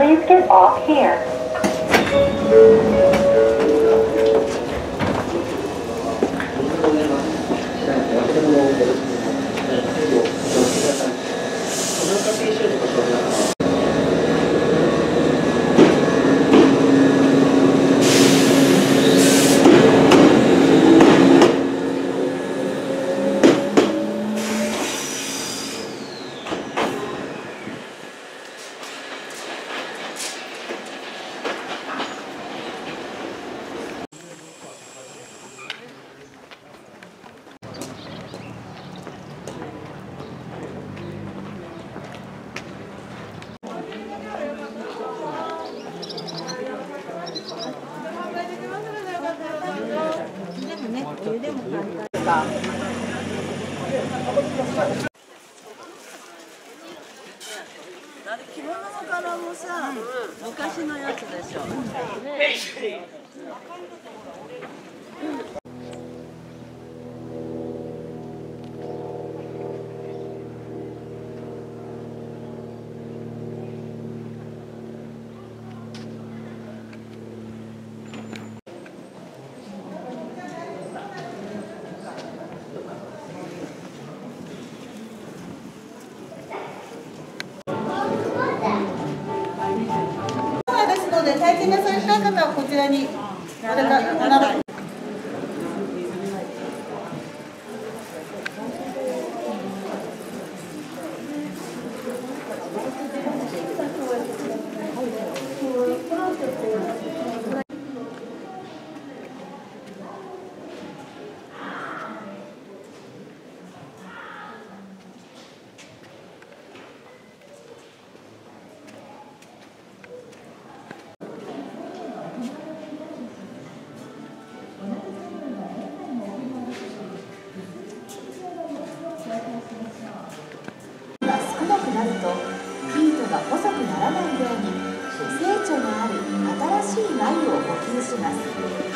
Please get off here. お湯でも簡単か。あれ着物の柄もさ、昔のやつでしょ。 ですので、体験なさりたい方はこちらにお並び。 少なくなると生糸が細くならないように成長のある新しい繭を補給します。